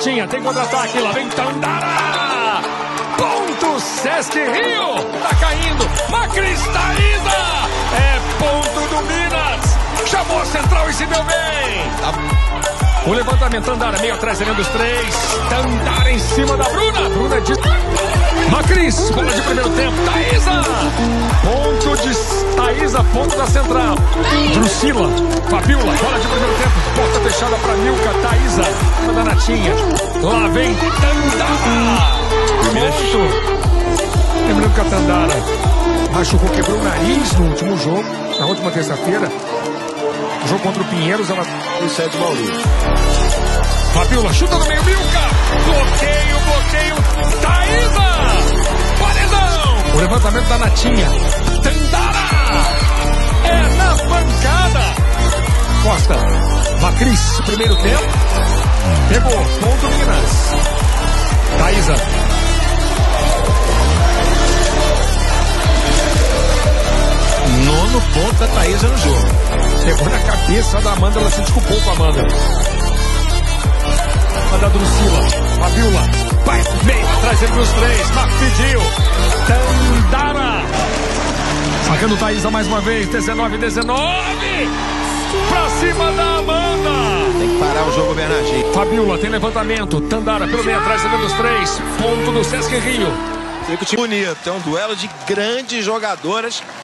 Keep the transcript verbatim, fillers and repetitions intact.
Natinha, tem contra-ataque, lá vem Tandara! Ponto Sesc Rio! Tá caindo, Macris Thaísa! É ponto do Minas! Chamou a central e se deu bem! O levantamento, Tandara, meio atrás, ganhando os três. Tandara em cima da Bruna. Bruna de... Macris, bola de primeiro tempo. Thaísa. Ponto de Thaísa, ponto da central. Drusila, Fabiola, bola de primeiro tempo. Porta fechada para Milka, Thaísa. Da Natinha. Lá vem Tandara. Ponto. Lembrando que a Tandara machucou, quebrou o nariz no último jogo, na última terça-feira. Jogo contra o Pinheiros, ela... Isso é de Maurício. Fabiola, chuta no meio, Milka! Bloqueio, bloqueio, Thaísa! Paredão! O levantamento da Natinha. Tandara! É na pancada! Costa, Macris, primeiro tempo. Pegou, ponto Minas. Thaísa. Nono ponto da Thaísa no jogo. Pegou na cabeça da Amanda, ela se desculpou com a Amanda. A da Drusila, Fabiola, vai meio atrás entre os três, Marco pediu. Tandara. Sacando Thaísa mais uma vez, dezenove a dezenove. Pra cima da Amanda. Tem que parar o jogo, Bernardinho. Fabiola tem levantamento, Tandara pelo meio atrás entre os três. Ponto do Sesc Rio. Bonito, é um duelo de grandes jogadoras.